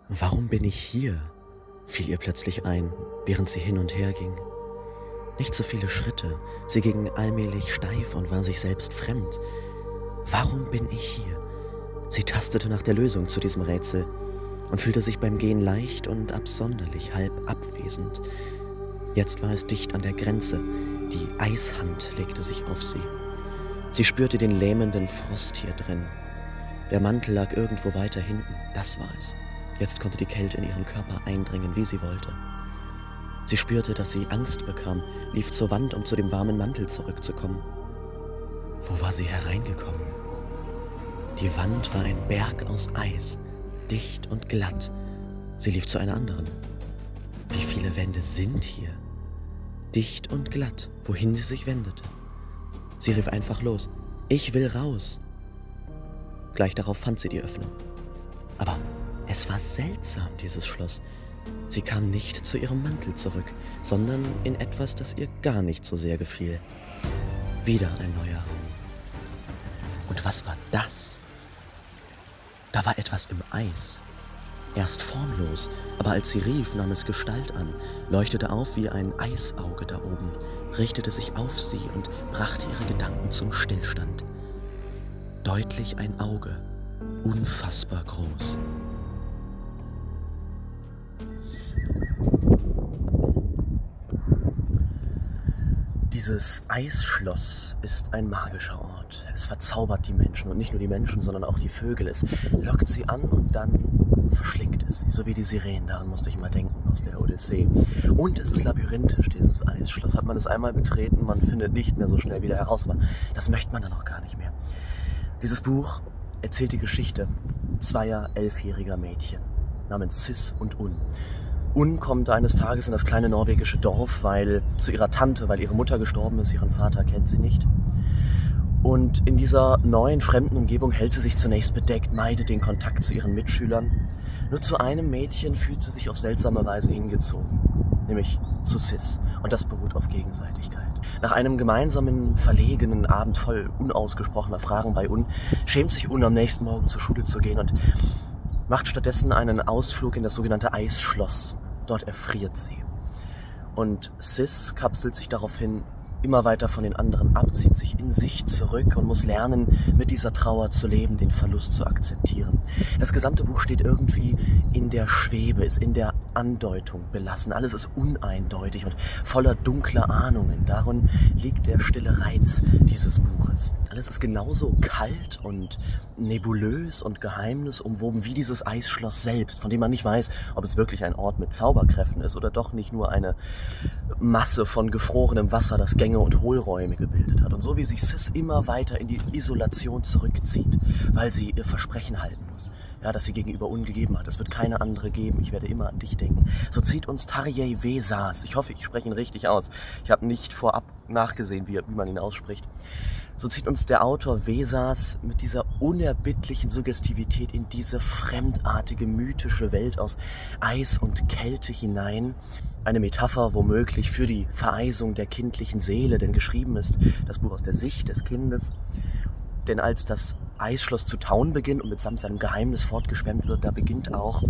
Warum bin ich hier? Fiel ihr plötzlich ein, während sie hin und her ging. Nicht so viele Schritte, sie ging allmählich steif und war sich selbst fremd. Warum bin ich hier? Sie tastete nach der Lösung zu diesem Rätsel und fühlte sich beim Gehen leicht und absonderlich, halb abwesend. Jetzt war es dicht an der Grenze, die Eishand legte sich auf sie. Sie spürte den lähmenden Frost hier drin. Der Mantel lag irgendwo weiter hinten, das war es. Jetzt konnte die Kälte in ihren Körper eindringen, wie sie wollte. Sie spürte, dass sie Angst bekam, lief zur Wand, um zu dem warmen Mantel zurückzukommen. Wo war sie hereingekommen? Die Wand war ein Berg aus Eis, dicht und glatt. Sie lief zu einer anderen. Wie viele Wände sind hier? Dicht und glatt, wohin sie sich wendete. Sie rief einfach los. Ich will raus. Gleich darauf fand sie die Öffnung. Aber es war seltsam, dieses Schloss. Sie kam nicht zu ihrem Mantel zurück, sondern in etwas, das ihr gar nicht so sehr gefiel. Wieder ein neuer Raum. Und was war das? Da war etwas im Eis. Erst formlos, aber als sie rief, nahm es Gestalt an, leuchtete auf wie ein Eisauge da oben, richtete sich auf sie und brachte ihre Gedanken zum Stillstand. Deutlich ein Auge, unfassbar groß. Dieses Eisschloss ist ein magischer Ort. Es verzaubert die Menschen und nicht nur die Menschen, sondern auch die Vögel. Es lockt sie an und dann verschlingt es sie, so wie die Sirenen. Daran musste ich mal denken aus der Odyssee. Und es ist labyrinthisch, dieses Eisschloss. Hat man es einmal betreten, man findet nicht mehr so schnell wieder heraus. Aber das möchte man dann auch gar nicht mehr. Dieses Buch erzählt die Geschichte zweier 11-jähriger Mädchen namens Sis und Un. Un kommt eines Tages in das kleine norwegische Dorf, zu ihrer Tante, weil ihre Mutter gestorben ist, ihren Vater kennt sie nicht. Und in dieser neuen, fremden Umgebung hält sie sich zunächst bedeckt, meidet den Kontakt zu ihren Mitschülern. Nur zu einem Mädchen fühlt sie sich auf seltsame Weise hingezogen, nämlich zu Sis. Und das beruht auf Gegenseitigkeit. Nach einem gemeinsamen, verlegenen Abend voll unausgesprochener Fragen bei Un, schämt sich Un, am nächsten Morgen zur Schule zu gehen und macht stattdessen einen Ausflug in das sogenannte Eisschloss. Dort erfriert sie. Und Sis kapselt sich daraufhin immer weiter von den anderen ab, zieht sich in sich zurück und muss lernen, mit dieser Trauer zu leben, den Verlust zu akzeptieren. Das gesamte Buch steht irgendwie in der Schwebe, ist in der Andeutung belassen. Alles ist uneindeutig und voller dunkler Ahnungen. Darin liegt der stille Reiz dieses Buches. Alles ist genauso kalt und nebulös und geheimnisumwoben wie dieses Eisschloss selbst, von dem man nicht weiß, ob es wirklich ein Ort mit Zauberkräften ist oder doch nicht nur eine Masse von gefrorenem Wasser, das Gänge und Hohlräume gebildet hat. Und so wie sich Sis immer weiter in die Isolation zurückzieht, weil sie ihr Versprechen halten muss, ja, das sie gegenüber Un gegeben hat. Es wird keine andere geben, ich werde immer an dich denken. So zieht uns Tarjei Vesaas, ich hoffe, ich spreche ihn richtig aus, ich habe nicht vorab nachgesehen, wie man ihn ausspricht. So zieht uns der Autor Vesaas mit dieser unerbittlichen Suggestivität in diese fremdartige, mythische Welt aus Eis und Kälte hinein. Eine Metapher womöglich für die Vereisung der kindlichen Seele, denn geschrieben ist das Buch aus der Sicht des Kindes. Denn als das Eisschloss zu tauen beginnt und mitsamt seinem Geheimnis fortgeschwemmt wird, da beginnt auch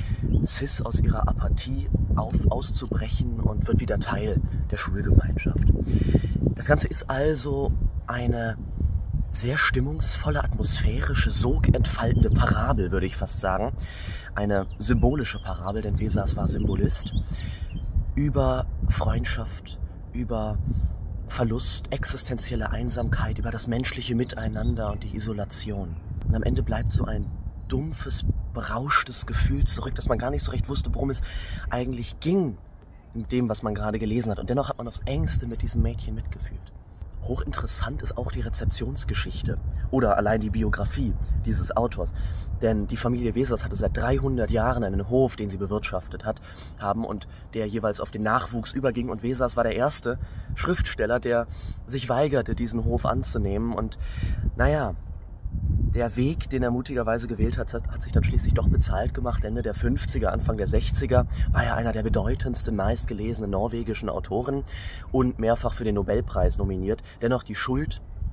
Sis aus ihrer Apathie auszubrechen und wird wieder Teil der Schulgemeinschaft. Das Ganze ist also eine sehr stimmungsvolle, atmosphärische, sogentfaltende Parabel, würde ich fast sagen. Eine symbolische Parabel, denn Vesaas war Symbolist, über Freundschaft, über Verlust, existenzielle Einsamkeit, über das menschliche Miteinander und die Isolation. Und am Ende bleibt so ein dumpfes, berauschtes Gefühl zurück, dass man gar nicht so recht wusste, worum es eigentlich ging in dem, was man gerade gelesen hat. Und dennoch hat man aufs Engste mit diesem Mädchen mitgefühlt. Hochinteressant ist auch die Rezeptionsgeschichte oder allein die Biografie dieses Autors. Denn die Familie Vesaas hatte seit 300 Jahren einen Hof, den sie bewirtschaftet haben und der jeweils auf den Nachwuchs überging. Und Vesaas war der erste Schriftsteller, der sich weigerte, diesen Hof anzunehmen. Und naja, der Weg, den er mutigerweise gewählt hat, hat sich dann schließlich doch bezahlt gemacht. Ende der 50er, Anfang der 60er war er einer der bedeutendsten, meistgelesenen norwegischen Autoren und mehrfach für den Nobelpreis nominiert. Dennoch die Schuld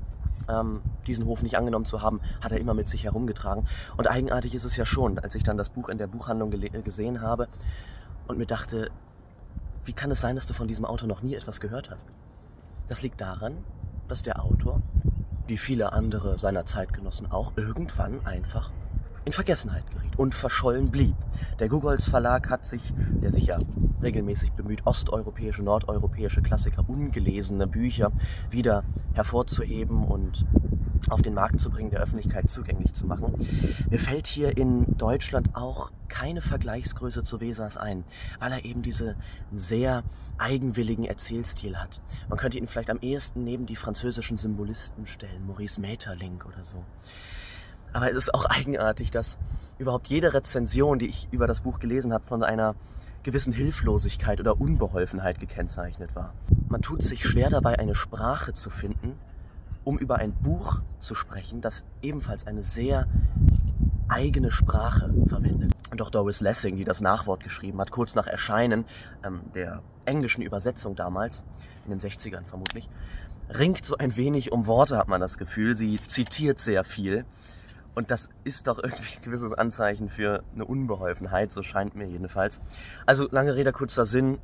diesen Hof nicht angenommen zu haben, hat er immer mit sich herumgetragen. Und eigenartig ist es ja schon, als ich dann das Buch in der Buchhandlung gesehen habe und mir dachte, wie kann es sein, dass du von diesem Autor noch nie etwas gehört hast? Das liegt daran, dass der Autor, wie viele andere seiner Zeitgenossen auch, irgendwann einfach in Vergessenheit geriet und verschollen blieb. Der Gogolz Verlag hat sich, der sich ja regelmäßig bemüht, osteuropäische, nordeuropäische Klassiker, ungelesene Bücher wieder hervorzuheben und auf den Markt zu bringen, der Öffentlichkeit zugänglich zu machen. Mir fällt hier in Deutschland auch keine Vergleichsgröße zu Wesas ein, weil er eben diesen sehr eigenwilligen Erzählstil hat. Man könnte ihn vielleicht am ehesten neben die französischen Symbolisten stellen, Maurice Maeterlinck oder so. Aber es ist auch eigenartig, dass überhaupt jede Rezension, die ich über das Buch gelesen habe, von einer gewissen Hilflosigkeit oder Unbeholfenheit gekennzeichnet war. Man tut sich schwer dabei, eine Sprache zu finden, um über ein Buch zu sprechen, das ebenfalls eine sehr eigene Sprache verwendet. Und auch Doris Lessing, die das Nachwort geschrieben hat, kurz nach Erscheinen der englischen Übersetzung damals, in den 60ern vermutlich, ringt so ein wenig um Worte, hat man das Gefühl. Sie zitiert sehr viel. Und das ist doch irgendwie ein gewisses Anzeichen für eine Unbeholfenheit, so scheint mir jedenfalls. Also lange Rede, kurzer Sinn.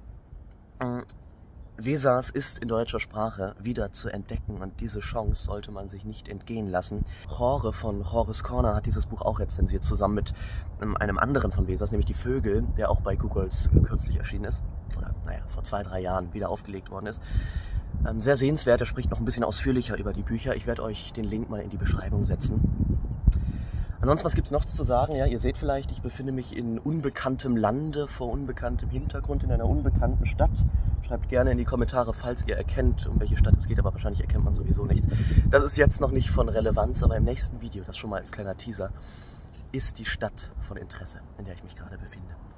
Vesas ist in deutscher Sprache wieder zu entdecken und diese Chance sollte man sich nicht entgehen lassen. Jorge von Jorges Corner hat dieses Buch auch rezensiert, zusammen mit einem anderen von Vesas, nämlich Die Vögel, der auch bei Gogolz kürzlich erschienen ist. Oder naja, vor 2-3 Jahren wieder aufgelegt worden ist. Sehr sehenswert, er spricht noch ein bisschen ausführlicher über die Bücher. Ich werde euch den Link mal in die Beschreibung setzen. Ansonsten, was gibt es noch zu sagen? Ja, ihr seht vielleicht, ich befinde mich in unbekanntem Lande, vor unbekanntem Hintergrund, in einer unbekannten Stadt. Schreibt gerne in die Kommentare, falls ihr erkennt, um welche Stadt es geht, aber wahrscheinlich erkennt man sowieso nichts. Das ist jetzt noch nicht von Relevanz, aber im nächsten Video, das schon mal als kleiner Teaser, ist die Stadt von Interesse, in der ich mich gerade befinde.